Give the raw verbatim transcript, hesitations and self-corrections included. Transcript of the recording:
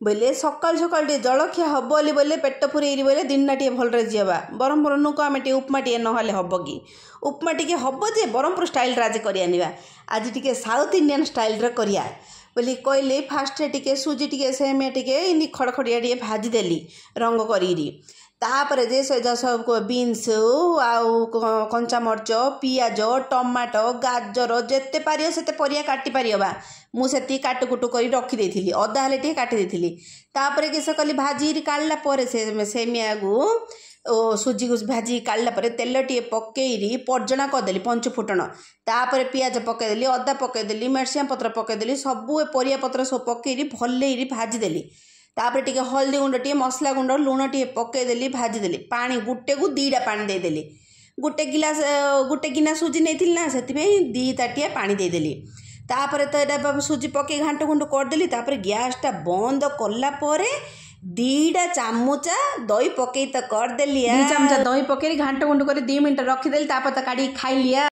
बोले सकाल सकाल टे जलखिया हम बोली बोले पेट पुरेरी बोले दिन टे भलरे जीवा ब्रह्मपुर नुक आम टे उपमा टे ना हम कि उपमा टे हम जे ब्रह्मपुर स्टाइल आज कर आज टे साउथ इंडियन स्टाइल करिया बोली कहले फास्ट टे सुजी टे सेमिया टे इन खड़खड़िया टे भाजीदेली रंग करी तापर जे से सब बीन्स आउ कंचा मर्च पियाज टमाटो गाजर जिते पार से परिया काटी पार मुझे काटुकुटु कर रखी अदा हेल्ले टे काटिदी तापर किस कली भाजी काढ़ला से सेमिया को सुजी को भाजी काढ़ला तेल टे पकईरी पर्जना करदेली पंच फुटण तापर पियाज पकईदेली अदा पकईदेली मिर्चिया पत्र पकईदेली सबू परिया पत्र सब पकईरी भल्ले भाजीदेली तापर टे हल्दी गुंड टे मसला गुंड लुण टे पकईदेली भाजीदेली पानी गुटे को दीटा पानी देदेली गोटे गिलास गोटे गिना सुजी नहीं ना से दी ताटिया पानी देदेली तापर तो यहाँ सुजी पकई घाट घुंट करदेली तापर गैसटा बंद कलापर दीटा चामुचा दही पकई तो करदेली चामुचा दही पकई घाट घुंट कर दी मिनट रखीदेली तापर तो काढ़ी खाई लिया।